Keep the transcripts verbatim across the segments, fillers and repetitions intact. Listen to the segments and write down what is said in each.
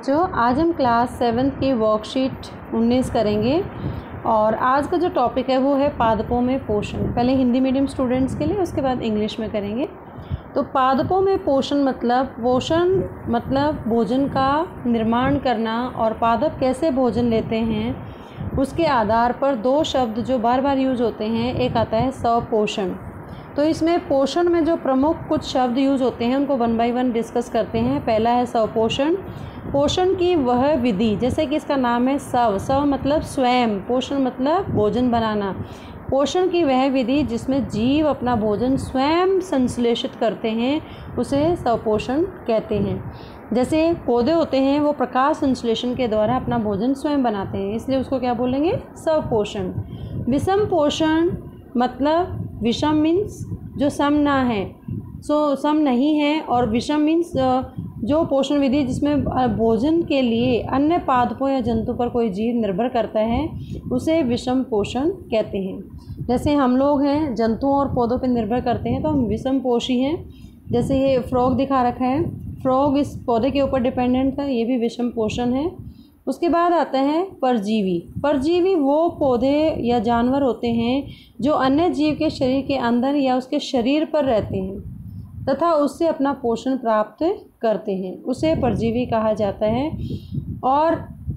बच्चों, आज हम क्लास सेवन्थ की वर्कशीट उन्नीस करेंगे और आज का जो टॉपिक है वो है पादपों में पोषण। पहले हिंदी मीडियम स्टूडेंट्स के लिए, उसके बाद इंग्लिश में करेंगे। तो पादपों में पोषण मतलब पोषण मतलब भोजन का निर्माण करना, और पादप कैसे भोजन लेते हैं उसके आधार पर दो शब्द जो बार बार यूज़ होते हैं, एक आता है स्वपोषण। तो इसमें पोषण में जो प्रमुख कुछ शब्द यूज़ होते हैं उनको वन बाय वन डिस्कस करते हैं। पहला है स्वपोषण। पोषण की वह विधि, जैसे कि इसका नाम है स्व, स्व मतलब स्वयं, पोषण मतलब भोजन बनाना। पोषण की वह विधि जिसमें जीव अपना भोजन स्वयं संश्लेषित करते हैं उसे स्वपोषण कहते हैं। जैसे पौधे होते हैं वो प्रकाश संश्लेषण के द्वारा अपना भोजन स्वयं बनाते हैं, इसलिए उसको क्या बोलेंगे? स्वपोषण। विषम पोषण मतलब विषम मीन्स जो सम ना है, सो सम नहीं है, और विषम मीन्स जो पोषण विधि जिसमें भोजन के लिए अन्य पादपों या जंतु पर कोई जीव निर्भर करता है उसे विषम पोषण कहते हैं। जैसे हम लोग हैं जंतुओं और पौधों पर निर्भर करते हैं तो हम विषम पोषी हैं। जैसे ये फ्रॉग दिखा रखा है, फ्रॉग इस पौधे के ऊपर डिपेंडेंट था, ये भी विषम पोषण है। उसके बाद आता है परजीवी। परजीवी वो पौधे या जानवर होते हैं जो अन्य जीव के शरीर के अंदर या उसके शरीर पर रहते हैं तथा उससे अपना पोषण प्राप्त करते हैं, उसे परजीवी कहा जाता है। और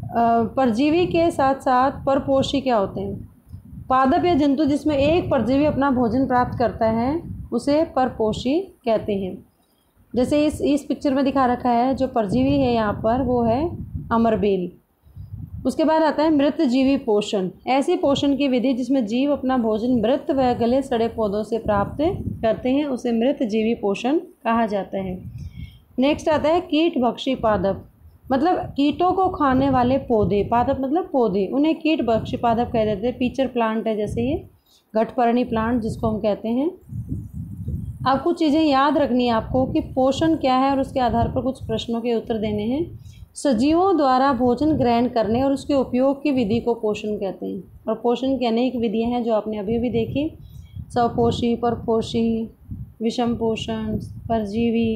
परजीवी के साथ साथ परपोषी क्या होते हैं? पादप या जंतु जिसमें एक परजीवी अपना भोजन प्राप्त करता है उसे परपोषी कहते हैं। जैसे इस इस पिक्चर में दिखा रखा है, जो परजीवी है यहाँ पर वो है अमरबेल। उसके बाद आता है मृतजीवी पोषण। ऐसी पोषण की विधि जिसमें जीव अपना भोजन मृत व गले सड़े पौधों से प्राप्त करते हैं उसे मृतजीवी पोषण कहा जाता है। नेक्स्ट आता है कीटभक्षी पादप, मतलब कीटों को खाने वाले पौधे। पादप मतलब पौधे, उन्हें कीटभक्षी पादप कह देते हैं। पीचर प्लांट है जैसे ये घटपर्णी प्लांट जिसको हम कहते हैं। अब कुछ चीज़ें याद रखनी है आपको कि पोषण क्या है और उसके आधार पर कुछ प्रश्नों के उत्तर देने हैं। सजीवों द्वारा भोजन ग्रहण करने और उसके उपयोग की विधि को पोषण कहते हैं। और पोषण की अनेक विधियां हैं जो आपने अभी भी देखी, स्वपोषी, परपोषी, विषम पोषण, परजीवी,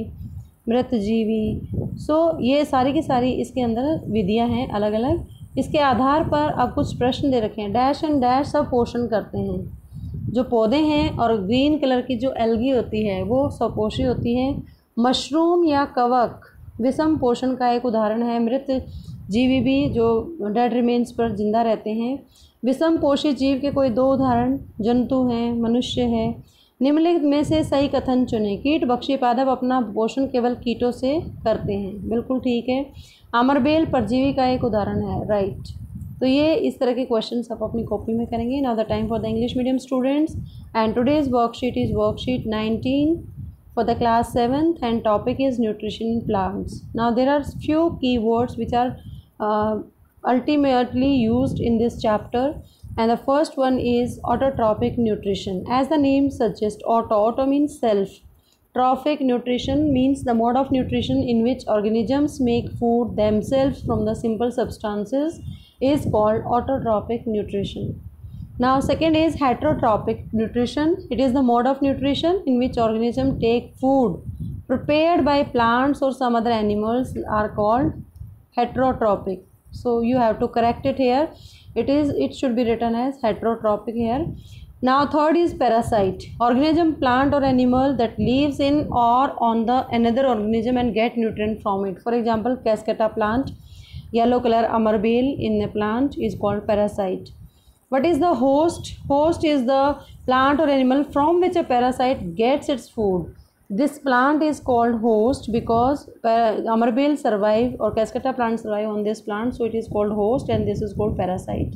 मृतजीवी। सो ये सारी की सारी इसके अंदर विधियां हैं अलग अलग। इसके आधार पर अब कुछ प्रश्न दे रखे हैं। डैश एंड डैश सब पोषण करते हैं। जो पौधे हैं और ग्रीन कलर की जो एल्गी होती है वो स्वपोषी होती है। मशरूम या कवक विषम पोषण का एक उदाहरण है। मृत जीवी भी जो डेड रिमेन्स पर जिंदा रहते हैं। विषम पोषी जीव के कोई दो उदाहरण जंतु हैं, मनुष्य है। निम्नलिखित में से सही कथन चुनें। कीटभक्षी पादप अपना पोषण केवल कीटों से करते हैं, बिल्कुल ठीक है। अमरबेल परजीवी का एक उदाहरण है, राइट। तो ये इस तरह के क्वेश्चंस आप अपनी कॉपी में करेंगे। Now the time for the English medium students and today's worksheet is worksheet nineteen for the class seventh and topic is nutrition in plants. Now there are few keywords which are uh, ultimately used in this chapter, and the first one is autotrophic nutrition. As the name suggests, auto auto means self, trophic nutrition means the mode of nutrition in which organisms make food themselves from the simple substances is called autotrophic nutrition. Now second is heterotrophic nutrition. It is the mode of nutrition in which organisms take food prepared by plants or some other animals are called heterotrophic. So you have to correct it here. It is it should be written as heterotrophic here. Now third is parasite. Organism, plant or animal that lives in or on the another organism and get nutrient from it. For example, Cascata plant, yellow color Amarbeil in a plant is called parasite. What is the host? Host is the plant or animal from which a parasite gets its food. This plant is called host because Amarbeil survive or Cascata plant survive on this plant, so it is called host, and this is called parasite.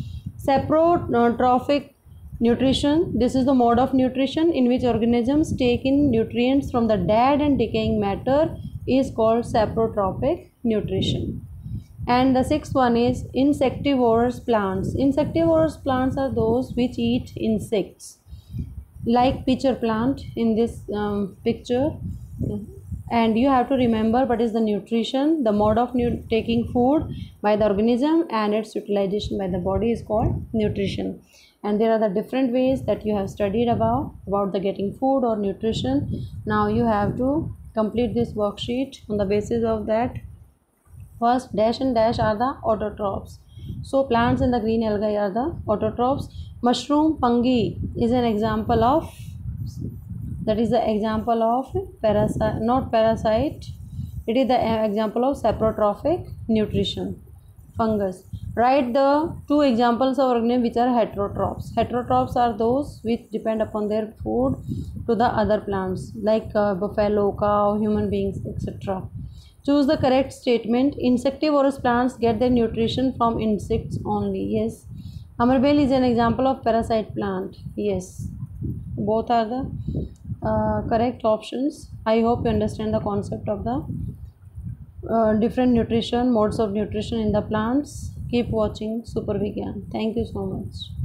Saprotrophic nutrition. This is the mode of nutrition in which organisms take in nutrients from the dead and decaying matter is called saprotrophic nutrition. And the sixth one is insectivorous plants. Insectivorous plants are those which eat insects, like pitcher plant in this um, picture. And you have to remember what is the nutrition, the mode of nu taking food by the organism and its utilization by the body is called nutrition. And there are the different ways that you have studied about about the getting food or nutrition. Now you have to complete this worksheet. On the basis of that, First, dash and dash are the autotrophs. So plants in the green algae are the autotrophs. Mushroom fungi is an example of, that is the example of parasite, not parasite, it is the example of saprotrophic nutrition. Fungus. Write the two examples of organisms which are heterotrophs. Heterotrophs are those which depend upon their food to the other plants, like uh, buffalo, cow, human beings, et cetera. Choose the correct statement. Insectivorous plants get their nutrition from insects only. Yes. Hammerbell is an example of parasite plant. Yes. Both are the uh, correct options. I hope you understand the concept of the uh, different nutrition, modes of nutrition in the plants. Keep watching Super Vigyan. Thank you so much.